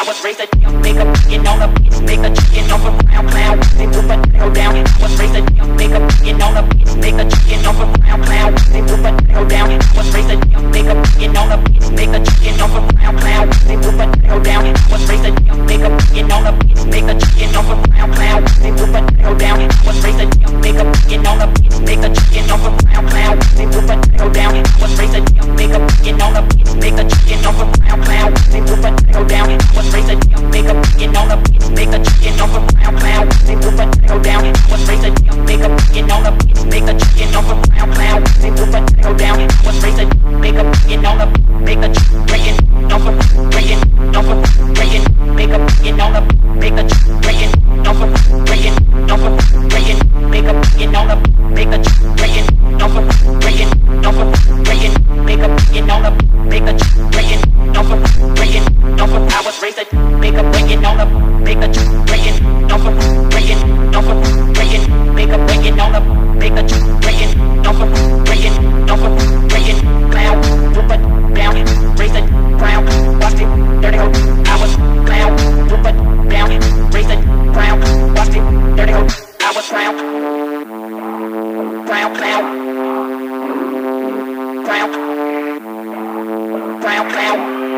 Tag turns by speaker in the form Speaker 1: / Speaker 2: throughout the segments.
Speaker 1: I was raised a make a million on a beats, make a chicken off a brown clown. They move a nail down. I was raised a make a million on a beats, make a chicken off a brown clown. They move a nail down. I was raised a make a million on a beats, make a chicken off a brown clown. They move a nail down. I was raised a make a million on a beats, make a chicken off a brown clown. They move a nail down. I was raised a make a million on a beats, make a chicken off a brown clown. They move a nail down. I was raised a make a million on a beats, make a chicken off a brown clown. They move a nail down. I was raised a make a million on a beats, make a chicken off a brown clown. They move a nail down. I was raised a make a million on a beats, make a chicken off a brown clown. They move a nail down. I was raised a make a million on a make a chicken off a breaking off a breaking, make a million on a make a chicken off a breaking off a breaking, make a million on a make a chicken off a breaking off a breaking, make a million on a make a chicken off a breaking off a. I was raised a make a million on a make a chicken off a breaking off a breaking, make a million on a make a chicken off a breaking off a breaking, clown, whoop it down, raise it brown, watch it dirty hoe. I was clown, whoop it down, raise it brown, watch it dirty hoe. I was brown, brown clown, brown, brown clown,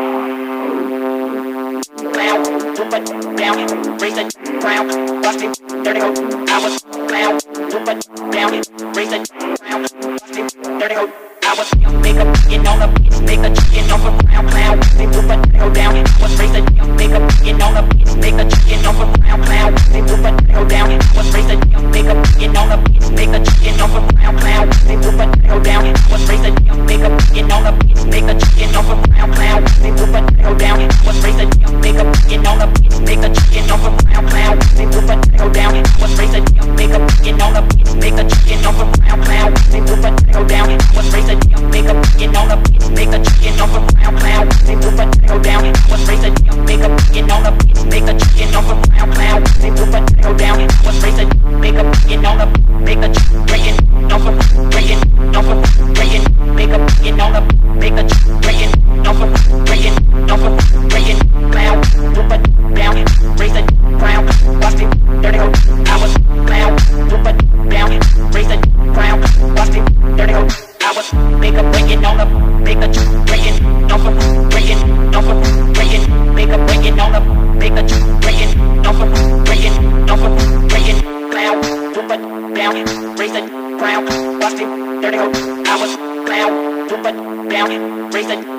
Speaker 1: clown, whoop it down, raise it brown, watch it dirty hoe. I was clown, whoop it down, raise it brown, watch it dirty hoe. I was make a million on a beats, make a chicken off a brown clown. They move a nail down. I was raised a make a million on a beats, make a chicken off a brown clown. They move a nail down. I was raised a make a million on a beats, make a chicken off a brown clown. They move a nail down. I was raised a make a million on a beats, make a chicken off a brown clown. They move a nail down. I was raised a make a million on a beats, make a chicken off a brown clown. They move a nail down. I was raised a make a million on a beats, make a chicken off a brown clown. They move a nail down. I was raised a make a million on a beats, make a chicken off a brown clown. They move a nail down. I was raised a make a million on a beats, make a chicken off a brown clown. They move a nail down. I was raised a make a million on a make a chicken off a breaking off a breaking, make a million on a make a chicken off a breaking off a breaking, clown, whoop it down, raise it brown, watch it dirty hoe. I was clown, whoop it down, raise it brown, watch it dirty hoe. I was make a breaking on a make a breaking off a breaking off a breaking, make a breaking on a make a breaking off a breaking off a breaking, clown, whoop it down, raise it brown, watch it dirty hoe. I was clown, whoop it down, raise it